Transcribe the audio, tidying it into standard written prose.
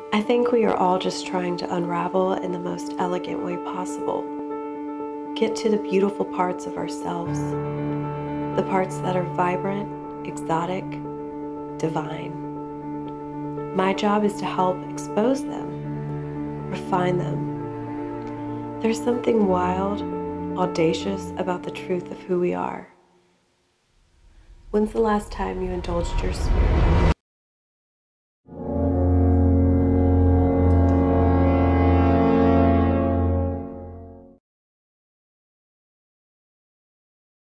I think we are all just trying to unravel in the most elegant way possible. Get to the beautiful parts of ourselves, the parts that are vibrant, exotic, divine. My job is to help expose them, refine them. There's something wild, audacious about the truth of who we are. When's the last time you indulged your spirit?